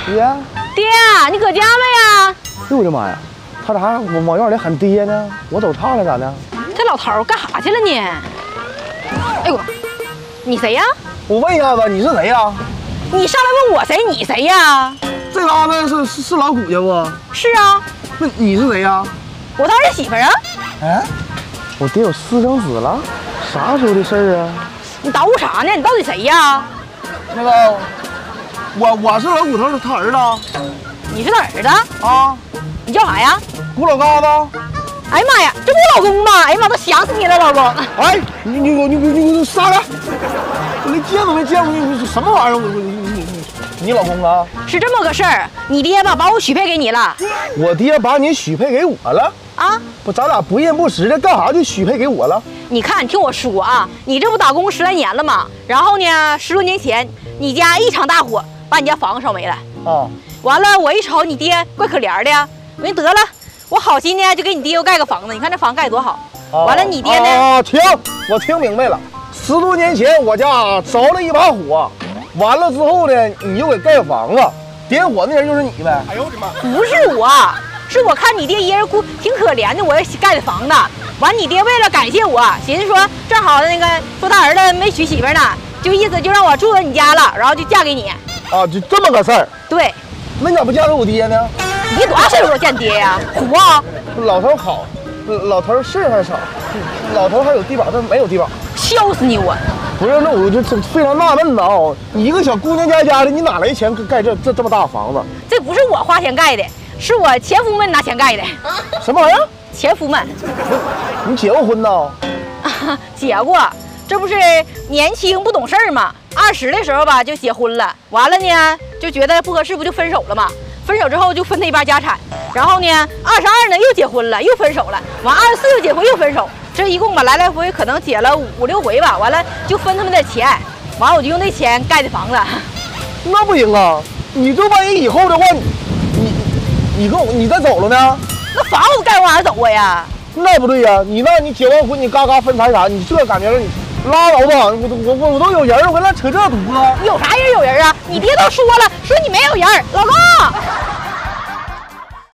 爹， 爹，你搁家没呀？ 哎呦我的妈呀，他咋还往院里喊爹呢？我走岔了咋的？ 这老头干啥去了呢？哎呦，你谁呀？ 我问一下子，你是谁呀？ 你上来问我谁？你谁呀？ 这嘎达是老谷家不？ 是啊， 那你是谁呀？ 我他儿媳妇啊。 哎，我爹有私生子了？啥时候的事儿啊？ 你捣鼓啥呢？你到底谁呀？ 那个，我是老骨头他儿子。 你是他儿子啊？ 你叫啥呀？ 古老疙瘩。 哎呀妈呀，这不我老公吗？哎呀妈，都想死你了，老公！ 哎，你杀开！我没见过你什么玩意儿？你老公啊？ 是这么个事儿，你爹吧把我许配给你了。 我爹把你许配给我了啊？ 不，咱俩不认不识的，干啥就许配给我了？ 你看，你听我说啊，你这不打工10来年了吗？然后呢，10多年前你家一场大火把你家房子烧没了啊。 完了，我一瞅你爹怪可怜的呀，我说得了，我好心呢就给你爹又盖个房子，你看这房盖多好。完了，你爹呢？ 啊，我听明白了，10多年前我家着了一把火，完了之后呢，你又给盖房子，点火那人就是你呗？哎呦我的妈！ 不是我，是我看你爹一人哭挺可怜的，我也盖的房子。完，你爹为了感谢我，寻思说正好那个说他儿子没娶媳妇呢，就意思就让我住到你家了，然后就嫁给你。 啊，就这么个事儿。 对。 那你咋不嫁给我爹呢？ 你多大岁数见爹呀？虎啊！ 老头好，老头事儿还少，老头还有地保，但没有地保。 笑死你我！ 不是，那我就非常纳闷呐啊！你一个小姑娘家的，你哪来钱盖这么大房子？ 这不是我花钱盖的，是我前夫们拿钱盖的。 什么玩意儿？ 前夫们。 你结过婚呐？ 啊，结过，这不是年轻不懂事儿嘛？20的时候吧就结婚了，完了呢就觉得不合适，不就分手了嘛？分手之后就分他一半家产，然后呢22呢又结婚了，又分手了，完24又结婚又分手，这一共吧来来回可能结了5、6回吧，完了就分他们点钱，完我就用那钱盖的房子。 那不行啊！你这万一以后的话，你再走了呢？ 那房子盖往哪走啊呀？ 那不对呀！你结完婚你嘎嘎分财产，你这感觉了你拉倒吧！我都有人，我跟他扯这犊子。 有啥人有人啊？你爹都说了，说你没有人，老公。